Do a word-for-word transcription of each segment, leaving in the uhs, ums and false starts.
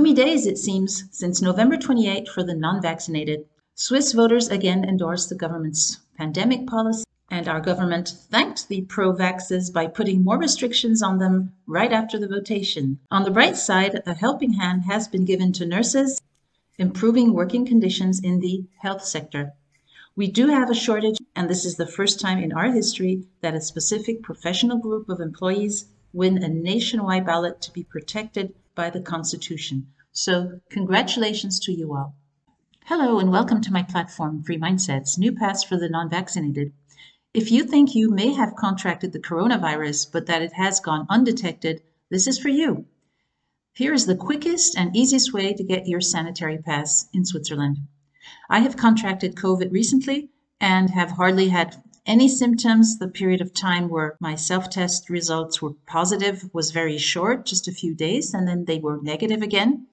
Gloomy days, it seems, since November twenty-eighth for the non-vaccinated. Swiss voters again endorsed the government's pandemic policy, and our government thanked the pro-vaxxers by putting more restrictions on them right after the votation. On the bright side, a helping hand has been given to nurses, improving working conditions in the health sector. We do have a shortage, and this is the first time in our history that a specific professional group of employees win a nationwide ballot to be protected by the Constitution. So congratulations to you all. Hello and welcome to my platform, Free Mindsets, New Paths for the Non-Vaccinated. If you think you may have contracted the coronavirus, but that it has gone undetected, this is for you. Here is the quickest and easiest way to get your sanitary pass in Switzerland. I have contracted COVID recently and have hardly had any symptoms. The period of time where my self-test results were positive was very short, just a few days, and then they were negative again.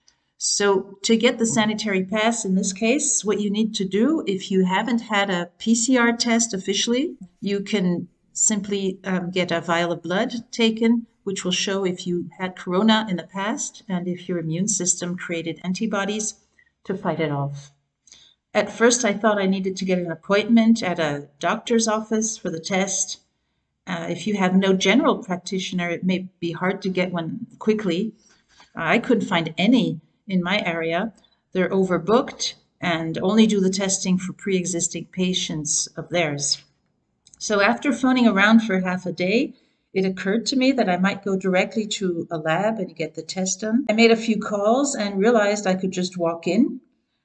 So to get the sanitary pass in this case, what you need to do, if you haven't had a P C R test officially, you can simply um, get a vial of blood taken, which will show if you had corona in the past and if your immune system created antibodies to fight it off. At first, I thought I needed to get an appointment at a doctor's office for the test. Uh, if you have no general practitioner, it may be hard to get one quickly. Uh, I couldn't find any in my area. They're overbooked and only do the testing for pre-existing patients of theirs. So after phoning around for half a day, it occurred to me that I might go directly to a lab and get the test done. I made a few calls and realized I could just walk in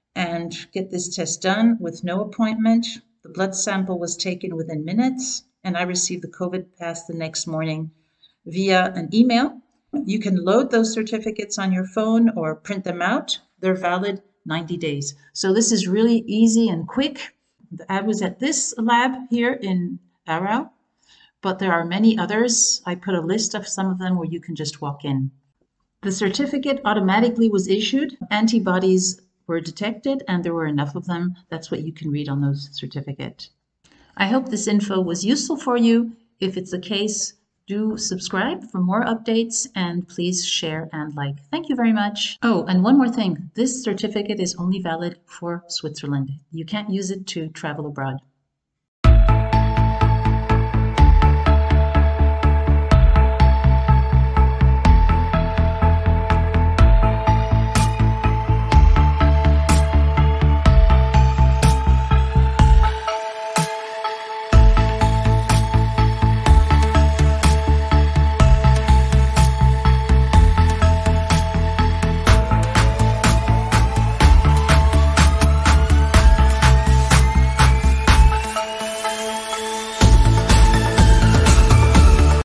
and get this test done with no appointment. The blood sample was taken within minutes, and I received the COVID pass the next morning via an email. You can load those certificates on your phone or print them out. They're valid ninety days. So this is really easy and quick. I was at this lab here in Aarau, but there are many others. I put a list of some of them where you can just walk in. The certificate automatically was issued. Antibodies were detected, and there were enough of them. That's what you can read on those certificates. I hope this info was useful for you. If it's the case, do subscribe for more updates and please share and like. Thank you very much. Oh, and one more thing. This certificate is only valid for Switzerland. You can't use it to travel abroad.